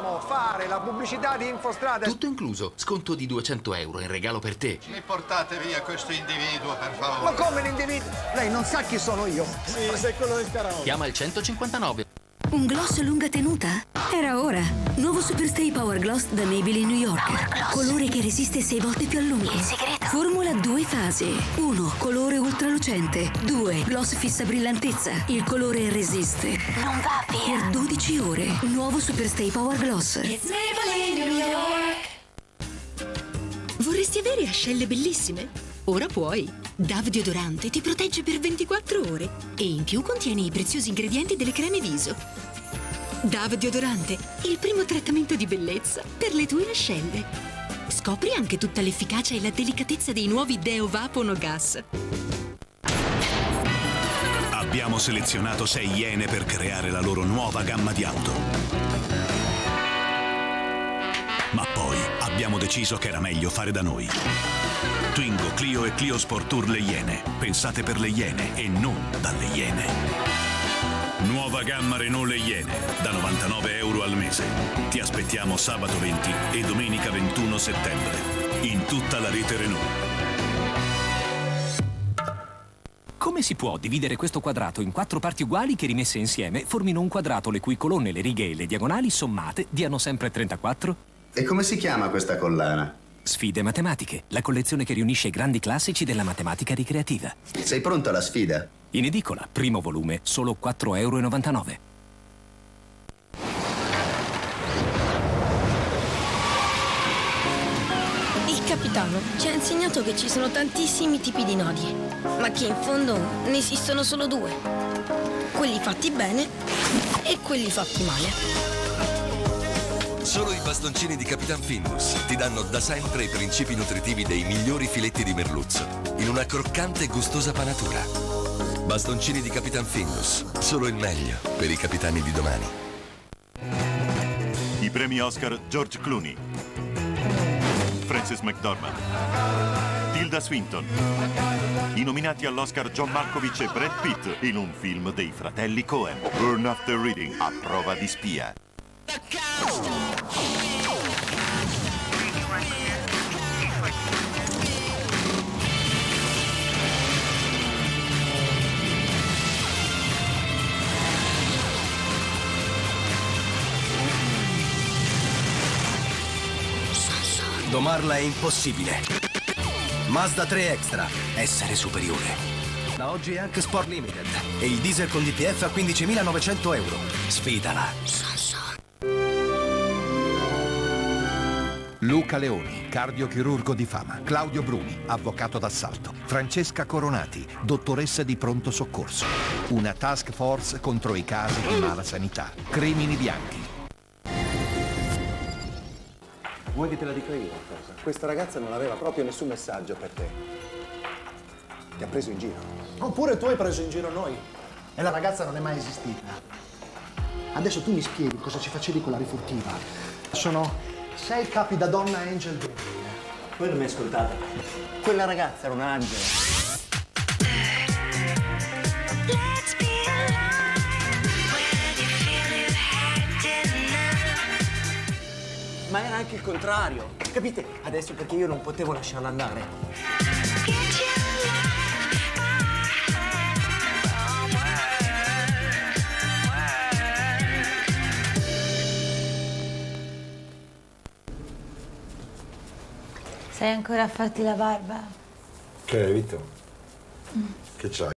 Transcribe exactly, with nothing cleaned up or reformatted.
Vogliamo fare la pubblicità di Infostrada. Tutto incluso, sconto di duecento euro in regalo per te. Mi portate via questo individuo, per favore. Ma come l'individuo? Lei non sa chi sono io. Sì, sei quello del karaoke. Chiama il centocinquantanove. Un gloss lunga tenuta? Era ora. Nuovo Superstay Power Gloss da Maybelline New York. Colore che resiste sei volte più a lungo. Il segreto. Formula due fasi. uno. Colore ultralucente. due. Gloss fissa brillantezza. Il colore resiste. Non va via. Per dodici ore. Nuovo Superstay Power Gloss. It's Maybelline New York. Vorresti avere ascelle bellissime? Ora puoi. Dove deodorante ti protegge per ventiquattro ore e in più contiene i preziosi ingredienti delle creme viso. Dove deodorante, il primo trattamento di bellezza per le tue ascelle. Scopri anche tutta l'efficacia e la delicatezza dei nuovi Deo Vapo No Gas. Abbiamo selezionato sei Iene per creare la loro nuova gamma di auto. Ma poi abbiamo deciso che era meglio fare da noi. Twingo, Clio e Clio Sport Tour Le Iene. Pensate per le Iene e non dalle Iene. Nuova gamma Renault Le Iene, da novantanove euro al mese. Ti aspettiamo sabato venti e domenica ventuno settembre. In tutta la rete Renault. Come si può dividere questo quadrato in quattro parti uguali che rimesse insieme formino un quadrato le cui colonne, le righe e le diagonali sommate diano sempre trentaquattro? E come si chiama questa collana? Sfide matematiche, la collezione che riunisce i grandi classici della matematica ricreativa. Sei pronto alla sfida? In edicola, primo volume, solo quattro euro e novantanove. Il capitano ci ha insegnato che ci sono tantissimi tipi di nodi, ma che in fondo ne esistono solo due. Quelli fatti bene e quelli fatti male. Solo i bastoncini di Capitan Findus ti danno da sempre i principi nutritivi dei migliori filetti di merluzzo, in una croccante e gustosa panatura. Bastoncini di Capitan Findus, solo il meglio per i capitani di domani. I premi Oscar George Clooney, Frances McDormand, Tilda Swinton. I nominati all'Oscar John Malkovich e Brad Pitt in un film dei fratelli Coen, Burn After Reading, a prova di spia. Domarla è impossibile. Mazda tre Extra, essere superiore. Da oggi è anche Sport Limited e il diesel con D P F a quindicimilanovecento euro. Sfidala. Luca Leoni, cardiochirurgo di fama. Claudio Bruni, avvocato d'assalto. Francesca Coronati, dottoressa di pronto soccorso. Una task force contro i casi di mala sanità. Crimini bianchi. Vuoi che te la dica io qualcosa? Questa ragazza non aveva proprio nessun messaggio per te. Ti ha preso in giro. Oppure tu hai preso in giro noi. E la ragazza non è mai esistita. Adesso tu mi spieghi cosa ci facevi con la rifurtiva. Sono sei capi da donna Angel Baby. Voi non mi ascoltate. Quella ragazza era un angelo. Ma era anche il contrario. Capite? Adesso perché io non potevo lasciarla andare. Sei ancora a farti la barba? Che hai, Vito? Mm. Che c'hai?